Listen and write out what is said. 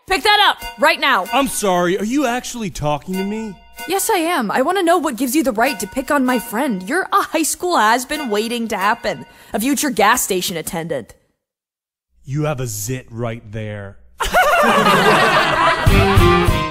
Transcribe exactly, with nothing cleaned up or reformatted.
Pick that up, right now. I'm sorry, are you actually talking to me? Yes, I am. I want to know what gives you the right to pick on my friend. You're a high school has-been waiting to happen. A future gas station attendant. You have a zit right there.